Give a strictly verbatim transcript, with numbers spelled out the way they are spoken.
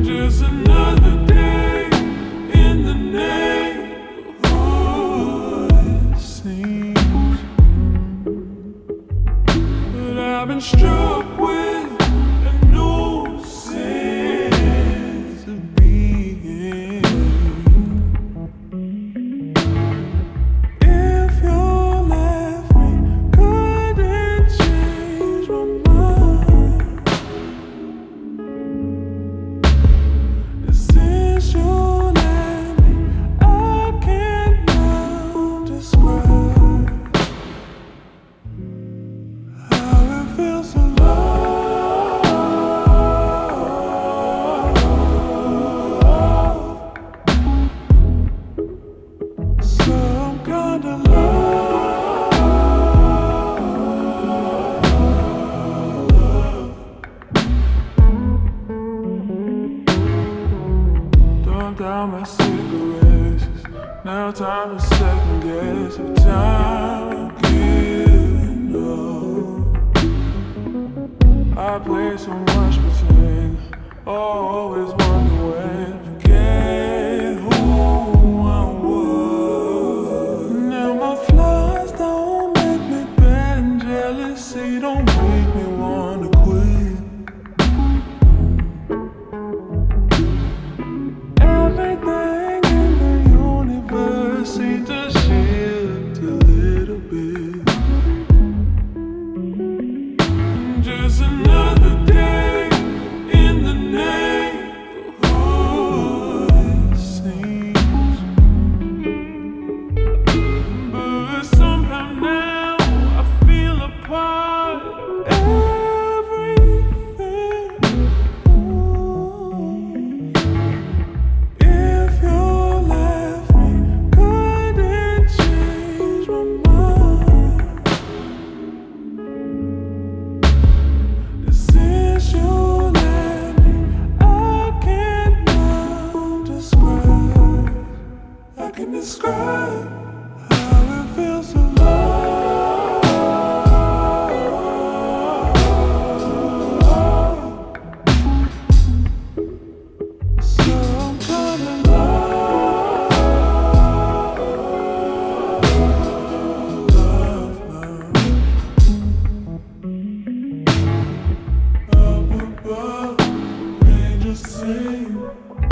Just another day in the neighborhood, it seems. But I've been struck with a new sense of being. If you left me, couldn't change my mind. Since you left me, I can't now describe how it feels to love, some kind of love. Dumped out my cigarettes, now time to second guess the time I'm giving up. I play so much pretend, always wonder when to forget who I was. Now my flaws don't make me bad, and jealousy don't make me wanna quit. Everything in the universe seems to shift a little bit. Just another day in the neighborhood, it seems. But somehow now I feel a part of everything. If you left me, couldn't change my mind. Since you left me, I can't now describe. I can describe how it feels to love, some kind of love, love, love. Up above, angels sing.